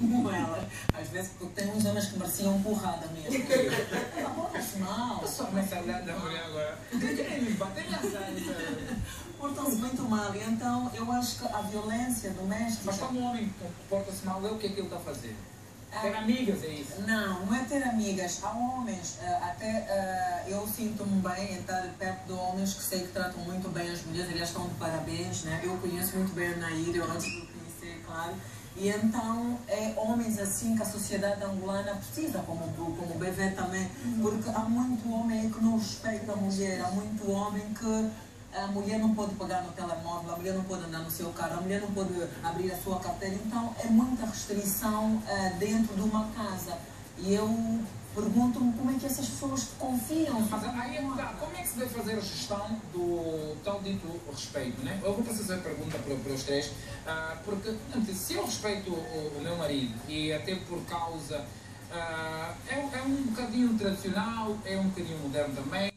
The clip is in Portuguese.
como ela. Às vezes, porque tem uns homens que mereciam porrada mesmo. Portam-se mal. Eu sou mais olhando da mulher agora. Bater Portam-se muito mal. E então, eu acho que a violência doméstica... Mas quando um homem porta-se mal, o que é que ele está a fazer? Ter amigas, é isso? Não, não é ter amigas. Há homens, até eu sinto-me bem em estar perto de homens que sei que tratam muito bem as mulheres, eles estão de parabéns, né? Eu conheço muito bem a Nair, eu antes de o conhecer, claro. E então, é homens assim que a sociedade angolana precisa, como o BV também, porque há muito homem que não respeita a mulher, há muito homem que a mulher não pode pegar no telemóvel, a mulher não pode andar no seu carro, a mulher não pode abrir a sua carteira. Então, é muita restrição dentro de uma casa. E eu pergunto-me como é que essas pessoas confiam. Mas aí, como é que se deve fazer a gestão do tal dito respeito, né? Eu vou fazer essa pergunta para os três, porque se eu respeito o meu marido, e até por causa... é um bocadinho tradicional, é um bocadinho moderno também,